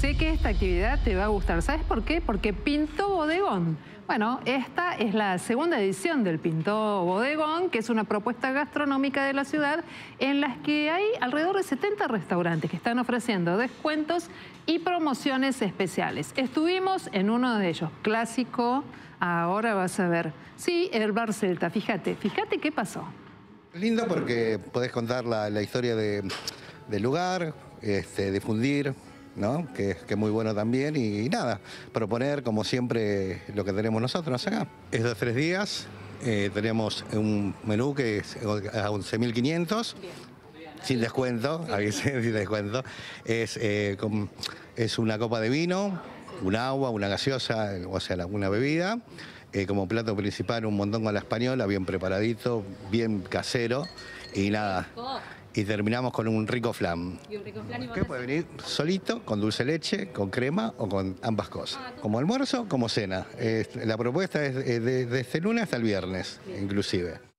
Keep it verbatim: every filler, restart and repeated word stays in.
Sé que esta actividad te va a gustar. ¿Sabes por qué? Porque Pintó Bodegón. Bueno, esta es la segunda edición del Pintó Bodegón, que es una propuesta gastronómica de la ciudad en las que hay alrededor de setenta restaurantes que están ofreciendo descuentos y promociones especiales. Estuvimos en uno de ellos, clásico, ahora vas a ver. Sí, el Bar Celta, fíjate, fíjate qué pasó. Lindo porque podés contar la, la historia de, del lugar, este, difundir, ¿no? Que, que es muy bueno también y, y nada, proponer como siempre lo que tenemos nosotros acá. Es de tres días, eh, tenemos un menú que es a once mil quinientos, sin descuento, avisen, sin descuento. Es, eh, con, es una copa de vino, un agua, una gaseosa, o sea, una bebida. Eh, como plato principal un montón a la española, bien preparadito, bien casero y nada. Y terminamos con un rico flan. ¿Y un rico flan y que puede venir solito, con dulce de leche, con crema o con ambas cosas. Como almuerzo, como cena. Eh, la propuesta es de, de este lunes hasta el viernes, inclusive.